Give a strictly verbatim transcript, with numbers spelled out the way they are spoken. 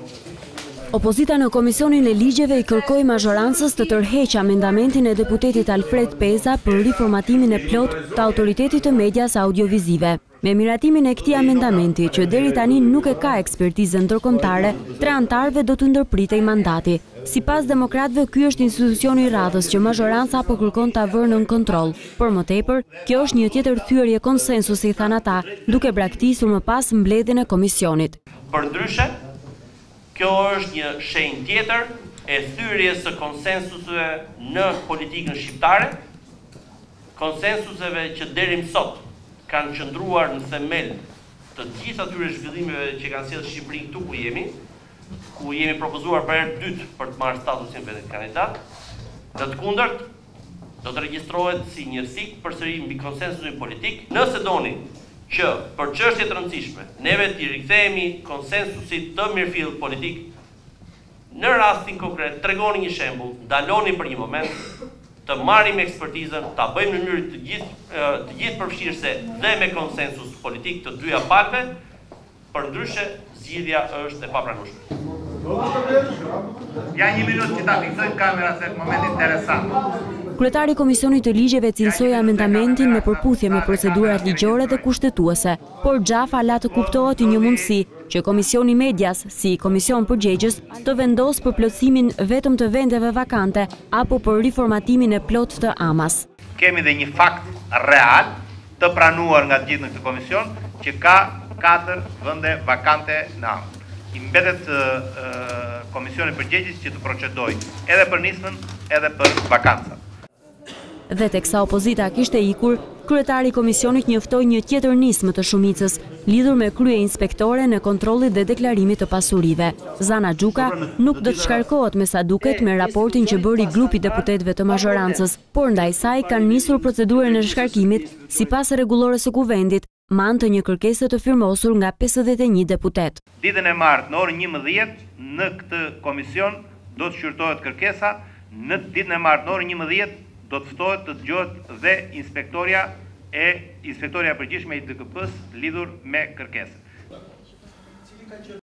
Opozita në Komisionin e Ligjeve i kërkoi mazhorancës të tërheqë amendamentin e deputetit Alfred Peza për riformatimin e plot të Autoritetit të Medias Audiovizive. Me miratimin e këtij amendamenti, që deri tani nuk e ka ekspertizën ndërkombëtare, tre anëtarëve do të ndërpritej mandati. Sipas demokratëve, ky është institucioni i radhës që mazhoranca po kërkon ta vërë nën kontroll. Por më tepër, kjo është një tjetër thyerje konsensusi, thanë ata, duke braktisur më pas mbledhjen e komisionit. Përndryshe, kjo është një shenjë tjetër e thyrjes së konsensuseve në politikën shqiptare, konsensuseve që deri më sot kanë qëndruar në themel të gjithë atyre zhvillimeve që kanë sjellë Shqipërinë këtu ku jemi, ku jemi propozuar për herë të dytë për të marrë statusin vetë kandidat. Në të kundërt, do të regjistrohet si një sik përsëri mbi konsensusin politik. Nëse doni që për çështje të rëndësishme neve t'i rikthehemi konsensusit të mirëfillt politik, në rastin konkret tregoni një shembull, ndaloni për një moment, të marrim ekspertizën, ta bëjmë në mënyrë të gjithë të gjithë përfshirëse dhe me konsensus politik të dyja palëve, përndryshe zgjidhja është e papranueshme. Ja një minutë që ta fiksojmë kamera se është moment interesant. Kryetari i Komisionit të Ligjeve cilësoi amendamentin me përputhje me procedurat ligjore dhe kushtetuese, por Xhafa la të kuptohet një mundësi që Komisioni Medias, si komision përgjegjës, të vendos për plotësimin vetëm të vendeve vakante apo për riformatimin e plot të Amas. Kemi dhe një fakt real të pranuar nga të gjithë në këtë komision që ka katër vende vakante në Amas. I mbetet uh, Komisioni përgjegjës që të procedoj edhe për nismën edhe për vakancat. Dhe teksa opozita kishte ikur, kryetari i komisionit njoftoi një tjetër nismë të shumicës, lidhur me krye inspektore në kontrollit dhe deklarimit të pasurive. Zana Xhuka nuk do të shkarkohet me sa duket me raportin që bëri grupi deputetëve të mazhorancës, por ndaj saj kanë nisur procedurën e shkarkimit sipas rregullores së kuvendit, me anë të një kërkese të firmosur nga pesëdhjetë e një deputet. Ditën e martë në orën njëmbëdhjetë në këtë komision do të shqyrtohet kërkesa, në ditën e martë në orën njëmbëdhjetë do të ftohet të dëgjohet dhe inspektoria e inspektoria e përgjithshme e I L D K P-s lidhur me kërkesën.